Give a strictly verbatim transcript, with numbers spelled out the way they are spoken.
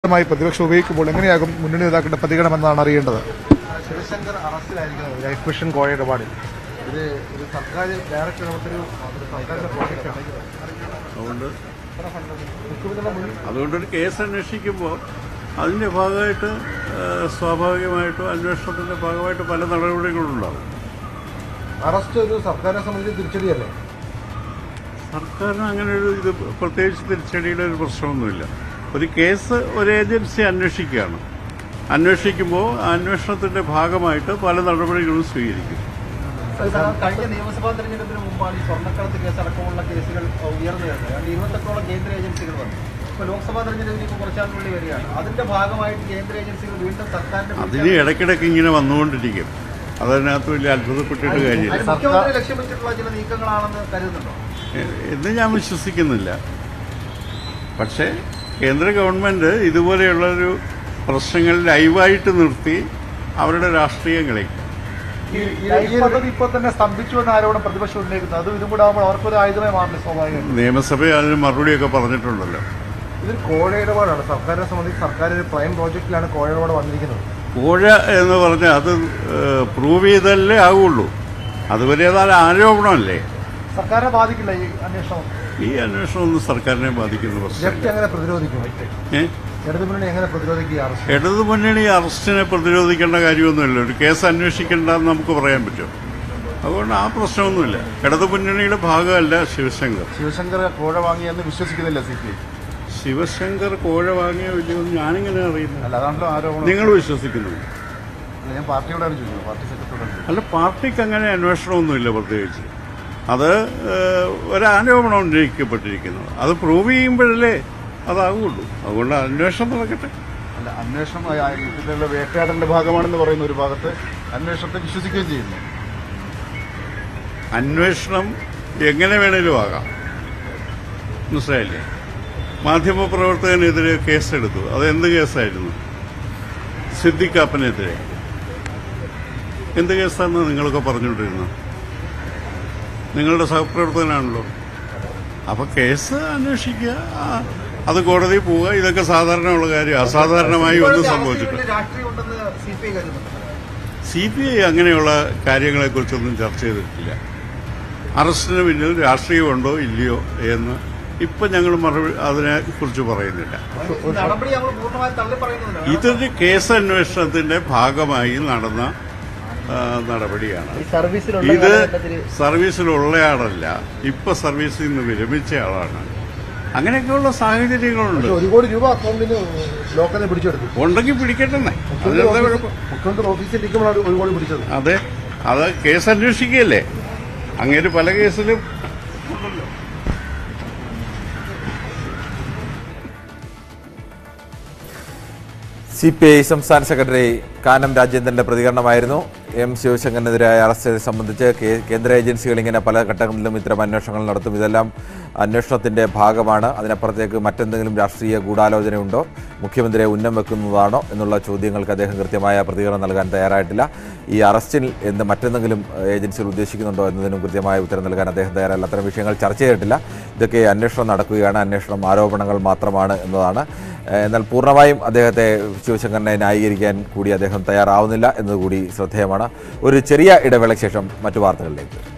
പ്രതിപക്ഷം ഉപയോഗിക്കുമ്പോൾ എങ്ങനെയാകും മുന്നണി നേതാക്കളുടെ പ്രതികരണമെന്നാണ് അറിയേണ്ടത്. ശിവശങ്കർ അറസ്റ്റിലായിരിക്കുന്നത് ലൈഫ് മിഷൻ കോഴ ഇടപാടിൽ ഇത് ഒരു സർക്കാർ ഡയറക്റ്റ് നടത്തൊരു സർക്കാരിന്റെ പ്രോജക്റ്റാണ്. അതുകൊണ്ട് അതുകൊണ്ടൊരു കേസ് അന്വേഷിക്കുമ്പോൾ അതിൻ്റെ ഭാഗമായിട്ട് സ്വാഭാവികമായിട്ടും അന്വേഷണത്തിൻ്റെ ഭാഗമായിട്ട് പല നടപടികളുണ്ടാകും. അറസ്റ്റ് ഒരു സർക്കാരിനെ സംബന്ധിച്ച് തിരിച്ചടിയല്ലേ? സർക്കാരിന് അങ്ങനെ ഒരു ഇത് പ്രത്യേകിച്ച് തിരിച്ചടിയുടെ ഒരു പ്രശ്നമൊന്നുമില്ല. ഒരു കേസ് ഒരു ഏജൻസി അന്വേഷിക്കുകയാണ്. അന്വേഷിക്കുമ്പോൾ ആ അന്വേഷണത്തിന്റെ ഭാഗമായിട്ട് പല നടപടികളും സ്വീകരിക്കും. കഴിഞ്ഞ നിയമസഭാ തെരഞ്ഞെടുപ്പിന് മുമ്പാണ് ഈ സ്വർണ്ണക്കടത്ത് കേസ് അടക്കമുള്ള കേസുകൾ ഉയർന്നത്. ഇരുപത്തെട്ടോളം കേന്ദ്ര ഏജൻസികൾ വന്നു. ഇപ്പോൾ ലോക്സഭാ തെരഞ്ഞെടുപ്പിന് കുറച്ചാളുകളിൽ വരികയാണ്. അതിന്റെ ഭാഗമായിട്ട് കേന്ദ്ര ഏജൻസികൾ വീണ്ടും സർക്കാരിന്റെ അതിന് ഇടയ്ക്കിടയ്ക്ക് ഇങ്ങനെ വന്നുകൊണ്ടിരിക്കും. അതിനകത്ത് വലിയ അത്ഭുതപ്പെട്ടിട്ട് കാര്യമില്ല. മുഖ്യമന്ത്രി ലക്ഷ്യം വെച്ചിട്ടുള്ള ചില നീക്കങ്ങളാണെന്ന് കരുതുന്നുണ്ടോ എന്ന് ഞാൻ വിശ്വസിക്കുന്നില്ല. പക്ഷേ കേന്ദ്ര ഗവൺമെന്റ് ഇതുപോലെയുള്ളൊരു പ്രശ്നങ്ങൾ ലൈവായിട്ട് നിർത്തി അവരുടെ രാഷ്ട്രീയം കളിക്കും. ഇപ്പോൾ തന്നെ സ്തംഭിച്ചു എന്ന ആരോപണം പ്രതിപക്ഷം ഉന്നയിക്കുന്നത് അത് ഇതും കൂടെ ആകുമ്പോൾ അവർക്കൊരു ആയുധമായി മാറില്ല. സ്വാഭാവികം നിയമസഭ അതിന് മറുപടിയൊക്കെ പറഞ്ഞിട്ടുണ്ടല്ലോ. ഇതൊരു കോഴ ഇടപാടാണ്. സർക്കാരിനെ സംബന്ധിച്ച് സർക്കാർ ഒരു പ്രൈം പ്രോജക്റ്റിലാണ് കോഴ ഇടപാട് വന്നിരിക്കുന്നത്. കോഴ എന്ന് പറഞ്ഞാൽ അത് പ്രൂവ് ചെയ്തല്ലേ ആവുള്ളൂ. അതുവരെ അതായത് ആരോപണമല്ലേ. സർക്കാരിനെ ബാധിക്കില്ല ഈ അന്വേഷണം. ഈ അന്വേഷണം ഒന്നും സർക്കാരിനെ ബാധിക്കുന്ന പ്രശ്നം. എങ്ങനെ പ്രതിരോധിക്കും? ഏഹ് ഇടതുമുന്നണി എങ്ങനെ പ്രതിരോധിക്കുക? ഇടതുമുന്നണി അറസ്റ്റിനെ പ്രതിരോധിക്കേണ്ട കാര്യമൊന്നുമില്ല. ഒരു കേസ് അന്വേഷിക്കേണ്ടെന്ന് നമുക്ക് പറയാൻ പറ്റും. അതുകൊണ്ട് ആ പ്രശ്നമൊന്നുമില്ല. ഇടതുമുന്നണിയുടെ ഭാഗമല്ല ശിവശങ്കർ. ശിവശങ്കർ കോഴ വാങ്ങിയെന്ന് വിശ്വസിക്കുന്നില്ല സി പി ഐ. ശിവശങ്കർ കോഴ വാങ്ങിയോ ഇല്ലയോ ഞാനിങ്ങനെ അറിയുന്നു. അല്ല, അതാണല്ലോ ആരോപണം. നിങ്ങൾ വിശ്വസിക്കുന്നു? ഞാൻ പാർട്ടിയോടാണ് ചോദിക്കുന്നത്, പാർട്ടി സെക്രട്ടറിയോടാണ്. അല്ല, പാർട്ടിക്ക് അങ്ങനെ അന്വേഷണമൊന്നുമില്ല. പ്രത്യേകിച്ച് അത് ഒരാരോപണം ഉന്നയിക്കപ്പെട്ടിരിക്കുന്നത്. അത് പ്രൂവ് ചെയ്യുമ്പോഴല്ലേ അതാകുള്ളൂ. അതുകൊണ്ട് അന്വേഷണം നടക്കട്ടെ. അല്ല, അന്വേഷണം ഇതിലുള്ള വേട്ടയാടലിന്റെ ഭാഗമാണെന്ന് പറയുന്ന ഒരു ഭാഗത്ത് അന്വേഷണത്തെ വിശ്വസിക്കുകയും ചെയ്യുന്നു. അന്വേഷണം എങ്ങനെ വേണേലും ആകാം. മനസ്സിലായില്ലേ? മാധ്യമപ്രവർത്തകനെതിരെ കേസെടുത്തു. അതെന്ത് കേസായിരുന്നു? സിദ്ദിഖാപ്പനെതിരെ എന്ത് കേസാണെന്ന് നിങ്ങളൊക്കെ പറഞ്ഞുകൊണ്ടിരുന്നു. നിങ്ങളുടെ സഹപ്രവർത്തകനാണല്ലോ. അപ്പോൾ കേസ് അന്വേഷിക്കുക, അത് കോടതിയിൽ പോവുക, ഇതൊക്കെ സാധാരണയുള്ള കാര്യം. അസാധാരണമായി ഒന്നും സംഭവിച്ചിട്ടില്ല. സി പി ഐ അങ്ങനെയുള്ള കാര്യങ്ങളെക്കുറിച്ചൊന്നും ചർച്ച ചെയ്തിട്ടില്ല. അറസ്റ്റിന് പിന്നിൽ രാഷ്ട്രീയമുണ്ടോ ഇല്ലയോ എന്ന് ഇപ്പം ഞങ്ങൾ മറുപടി അതിനെക്കുറിച്ച് പറയുന്നില്ല. ഇതൊരു കേസ് അന്വേഷണത്തിന്റെ ഭാഗമായി നടന്ന നടപടിയാണ്. ഇത് സർവീസിലുള്ളയാളല്ല, ഇപ്പൊ സർവീസിൽ നിന്ന് വിരമിച്ച ആളാണ്. അങ്ങനെയൊക്കെയുള്ള സാഹചര്യങ്ങളുണ്ട്. ഒരു കോടി രൂപ അക്കൗണ്ടിന് ലോക്കലിൽ പിടിച്ചെടുത്തു. ഉണ്ടെങ്കിൽ പിടിക്കട്ടെന്നേ. മുഖ്യമന്ത്രി ഓഫീസിൽ ഇരിക്കുമ്പോഴാണ് ഒരു കോടി പിടിച്ചത്. അതെ, അത് കേസ് അന്വേഷിക്കുകയല്ലേ. അങ്ങേര് പല കേസിലും സി പി ഐ സംസ്ഥാന സെക്രട്ടറി കാനം രാജേന്ദ്രന്റെ പ്രതികരണമായിരുന്നു. എം ശിവശങ്കറിനെതിരായ അറസ്റ്റ് സംബന്ധിച്ച് കേന്ദ്ര ഏജൻസികൾ ഇങ്ങനെ പല ഘട്ടങ്ങളിലും ഇത്തരം അന്വേഷണങ്ങൾ നടത്തും. ഇതെല്ലാം അന്വേഷണത്തിന്റെ ഭാഗമാണ്. അതിനപ്പുറത്തേക്ക് മറ്റെന്തെങ്കിലും രാഷ്ട്രീയ ഗൂഢാലോചനയുണ്ടോ, മുഖ്യമന്ത്രിയെ ഉന്നം വെക്കുന്നതാണോ എന്നുള്ള ചോദ്യങ്ങൾക്ക് അദ്ദേഹം കൃത്യമായ പ്രതികരണം നൽകാൻ തയ്യാറായിട്ടില്ല. ഈ അറസ്റ്റിൽ എന്ത് മറ്റെന്തെങ്കിലും ഏജൻസികൾ ഉദ്ദേശിക്കുന്നുണ്ടോ എന്നതിനും കൃത്യമായ ഉത്തരം നൽകാൻ അദ്ദേഹം തയ്യാറല്ല. അത്തരം വിഷയങ്ങൾ ചർച്ച ചെയ്തിട്ടില്ല. ഇതൊക്കെ അന്വേഷണം നടക്കുകയാണ്. അന്വേഷണം ആരോപണങ്ങൾ മാത്രമാണ് എന്നതാണ്. എന്നാൽ പൂർണ്ണമായും അദ്ദേഹത്തെ ശിവശങ്കറിനെ ന്യായീകരിക്കാൻ കൂടി അദ്ദേഹം തയ്യാറാവുന്നില്ല എന്നതുകൂടി ശ്രദ്ധേയമാണ്. ഒരു ചെറിയ ഇടവേളയ്ക്ക് ശേഷം മറ്റു വാർത്തകളിലേക്ക്.